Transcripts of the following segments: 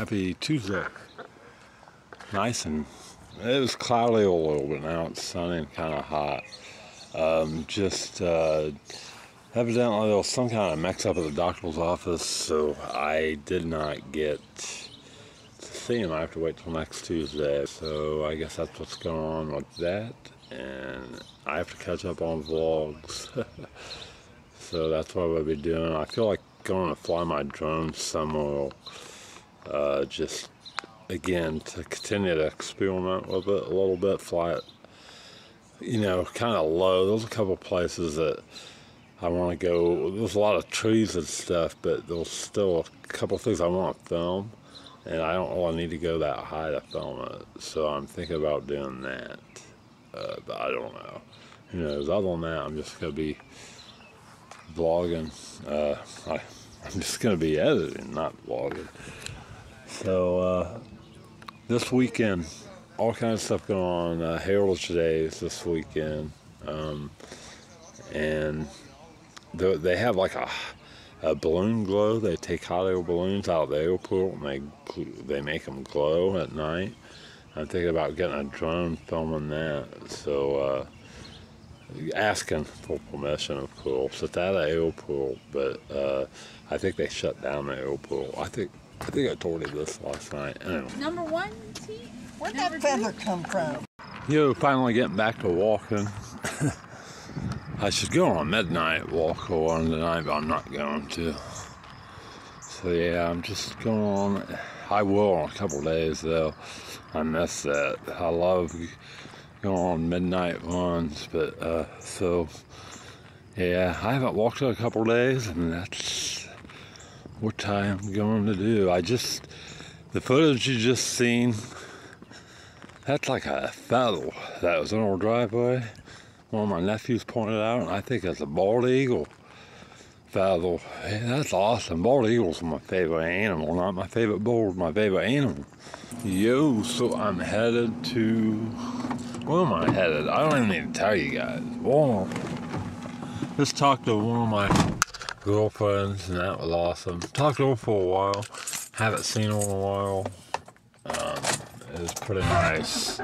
Happy Tuesday. Nice, and it was cloudy a little bit. Now it's sunny and kind of hot. Evidently there was some kind of mix up at the doctor's office, so I did not get to see him. I have to wait till next Tuesday. So I guess that's what's going on with that. And I have to catch up on vlogs. So that's what I'll be doing. I feel like going to fly my drone somewhere, just again to continue to experiment with it a little bit, fly it, kind of low. There's a couple places that I want to go. There's a lot of trees and stuff, but there's still a couple things I want to film, and I don't really need to go that high to film it. So I'm thinking about doing that, but I don't know. Who knows? Other than that, I'm just gonna be vlogging. I'm just gonna be editing, not vlogging. So this weekend, all kinds of stuff going on. Heritage Days this weekend, and they have like a balloon glow. They take hot air balloons out of the airport and they make them glow at night. I'm thinking about getting a drone filming that. So asking for permission, of course. It's at an airport, but I think they shut down the airport. I think I told you this last night. Anyway. Number one, T? Where'd that feather come from? Finally getting back to walking. I should go on a midnight walk or one tonight, but I'm not going to. So yeah, I'm just going on. I will in a couple of days though. I miss that. I love going on midnight runs, but so yeah, I haven't walked in a couple of days, and that's what I'm going to do. The footage you just seen, that's like a feather that was in our driveway. One of my nephews pointed out, and I think it's a bald eagle feather. Hey, that's awesome. Bald eagles are my favorite animal, not my favorite bird, my favorite animal. So I'm headed to, where am I headed? I don't even need to tell you guys. Walmart. Just talked to one of my girlfriends, and that was awesome. Talked to her for a while. Haven't seen her in a while. It was pretty nice.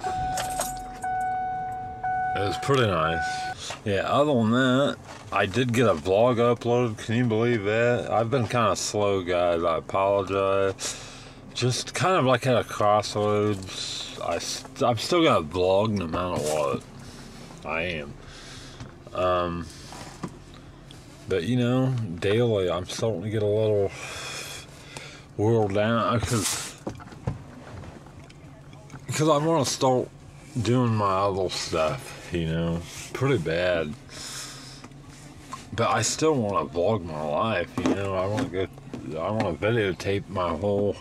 It was pretty nice. Yeah, other than that, I did get a vlog uploaded. Can you believe that? I've been kind of slow, guys. I apologize. Just kind of like at a crossroads. I'm still gonna vlog no matter what. I am. But daily I'm starting to get a little whirled down because I want to start doing my other stuff. Pretty bad. But I still want to vlog my life. I want to videotape my whole.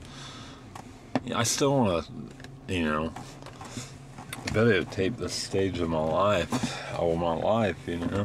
I still want to, videotape the stage of my life, all my life,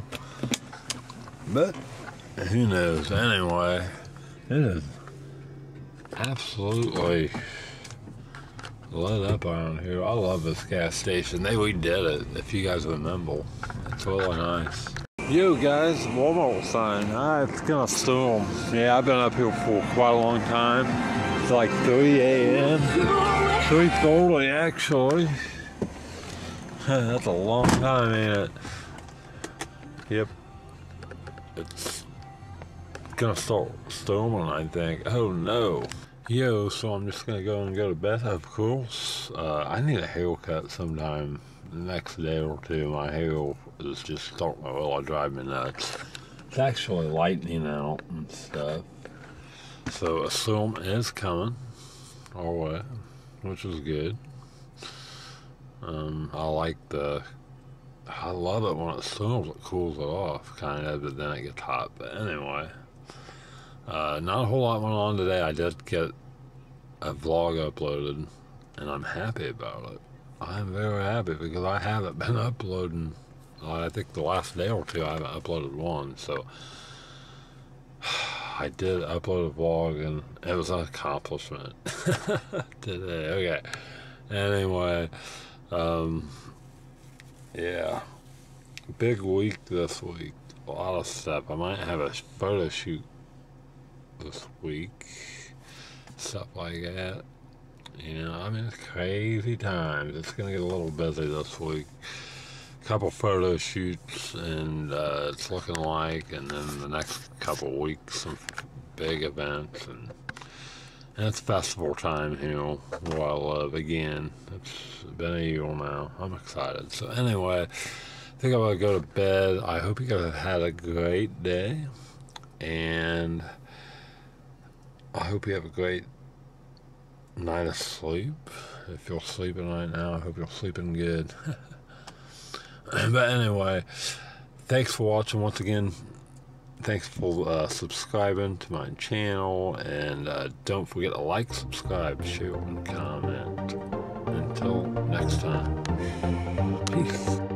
But who knows? Anyway, it is absolutely lit up around here. I love this gas station. They redid it, if you guys remember. It's really nice. Yo guys, Walmart sign. It's gonna storm. Yeah, I've been up here for quite a long time. It's like 3 a.m. 3:30 actually. That's a long time, ain't it? Yep. It's gonna start storming, I think. Oh no. So I'm just gonna go to bed, of course. I need a haircut sometime the next day or two. My hair is just starting to really drive me nuts. It's actually lightening out and stuff. So a storm is coming our way, which is good. I love it when it storms. It cools it off, kind of, but then it gets hot. But anyway, not a whole lot went on today. I did get a vlog uploaded, and I'm happy about it. I'm very happy because I haven't been uploading. I think the last day or two I haven't uploaded one, so I did upload a vlog, and it was an accomplishment today. Okay. Anyway, yeah, big week this week. A lot of stuff. I might have a photo shoot this week. stuff like that. You know, I mean, it's crazy times. It's gonna get a little busy this week. Couple photo shoots, and it's looking like, and then the next couple weeks, some big events, and it's festival time here where I live again. It's been a year now. I'm excited. So anyway, I think I'm gonna go to bed. I hope you guys have had a great day, and I hope you have a great night of sleep. If you're sleeping right now, I hope you're sleeping good. But anyway, thanks for watching once again. Thanks for subscribing to my channel, and don't forget to like, subscribe, share, and comment. Until next time, peace.